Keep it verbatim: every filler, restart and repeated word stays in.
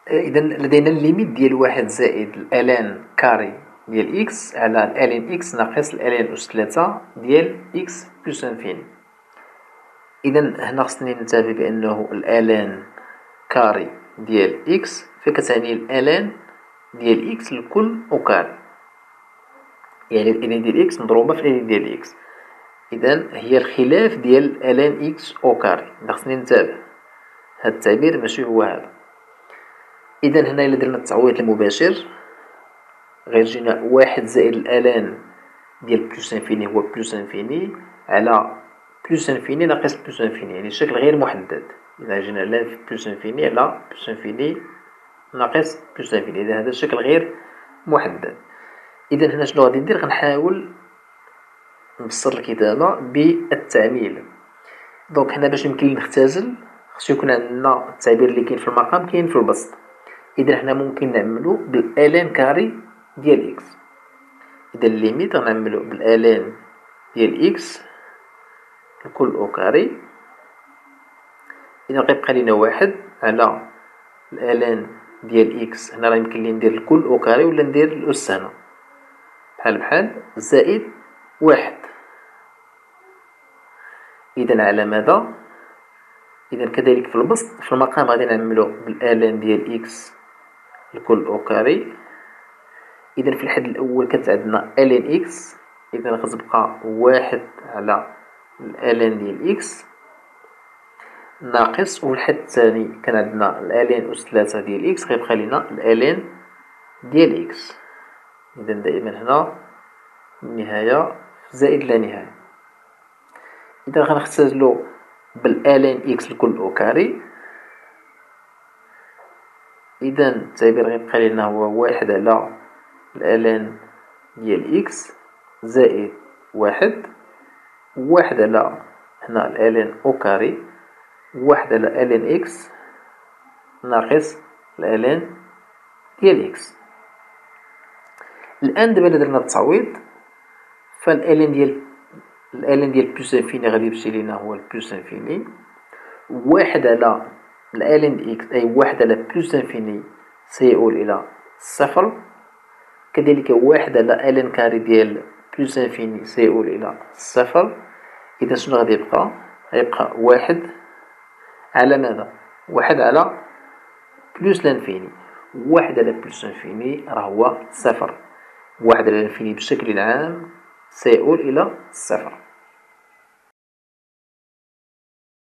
إذا لدينا الليميت ديال واحد زائد الألان كاري ديال إكس على الألان إكس ناقص الألان أس ثلاثة ديال إكس بلس انفيني. إذا هنا خصني ننتبه بأنه الألان كاري ديال إكس فكتعني الألان ديال إكس الكل أو كاري، يعني الألان ديال إكس مضروبة في الألان ديال إكس. إذا هي الخلاف ديال الألان إكس أو كاري. إذا خصني ننتبه هاد التعبير ماشي هو هذا. إذا هنا إلا درنا التعويض المباشر غير جينا واحد زائد الألان ديال بلوس انفيني هو بلوس انفيني على بلوس انفيني ناقص بلوس انفيني، يعني شكل غير محدد. إذا جينا على بلوس انفيني على بلوس انفيني ناقص بلوس انفيني، إذا هذا الشكل غير محدد. إذا هنا شنو غادي ندير؟ غنحاول نبسط الكتابة بالتعميل. دونك هنا باش يمكن نختزل خصو يكون عندنا التعبير اللي كاين في المقام كاين في البسط. إذا حنا ممكن نعملو بالألان كاري ديال إكس. إذا الليميت غنعملو بالألان ديال إكس الكل أو كاري. إذا غيبقى لينا واحد على الألان ديال إكس، هنا راه يمكن لي ندير الكل أو كاري ولا ندير الأس هنا بحال بحال زائد واحد. إذا على ماذا؟ إذا كذلك في البسط في المقام غادي نعملو بالألان ديال إكس الكل أو كاري. إذا في الحد الأول كانت عندنا ألان إكس، إذا غتبقى واحد على الألان ديال إكس ناقص، وفي الحد الثاني كان عندنا الألان أس ثلاثة ديال إكس غيبقى لينا الألان ديال إكس. إذا دائما هنا النهاية زائد لا نهاية. إذا غنختزلو بالألان إكس الكل أو كاري، إذا التعبير غيبقى لينا هو واحد على الألان ديال إكس زائد واحد، واحد على هنا الألان أو كاري، واحد على ألان إكس ناقص الألان ديال إكس. الآن دابا إلا درنا التعويض فالألان ديال الألان ديال بلوس انفيني غادي يمشي لينا هو البلوس انفيني، واحد على الألان إكس أي واحد على بلوس انفيني سيؤول إلى صفر، كذلك واحد على ألان كاري ديال بلوس انفيني سيؤول إلى صفر. إذا شنو غادي يبقى؟ غيبقى واحد على ماذا؟ واحد على بلوس لانفيني، واحد على بلوس انفيني راه هو صفر، واحد على الانفيني بشكل عام سيؤول إلى صفر.